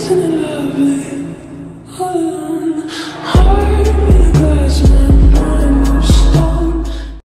Isn't it lovely? All alone, heart in a glass, my mind of stone.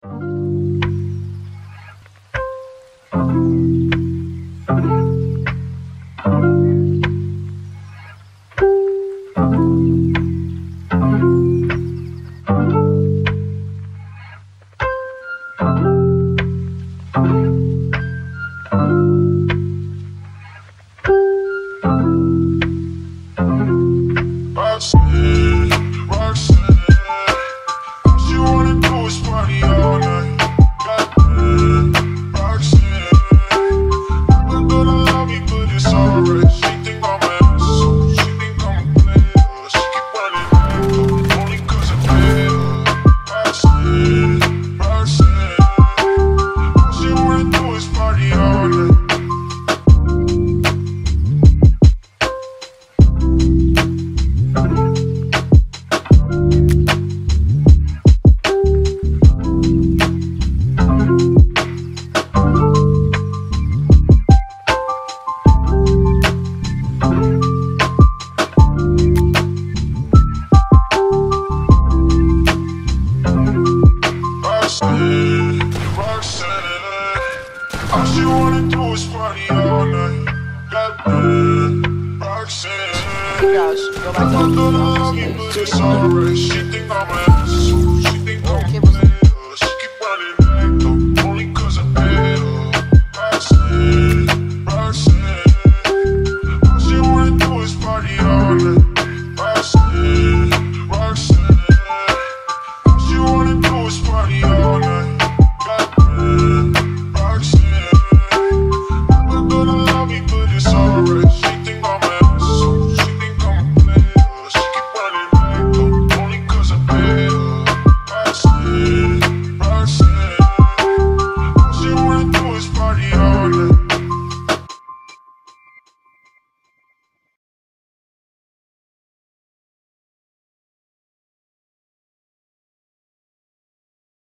All she wanna do is party all night. Goddamn, Roxanne. Hey guys, go back I to thought I love you, but it's alright. She think I'm an asshole. She think I'm a player. She keep running back though, only 'cause I paid her. Roxanne, Roxanne. All she wanna do is party all night. Roxanne, Roxanne. All she wanna do is party all night. Goddamn. She wanna do is party all night.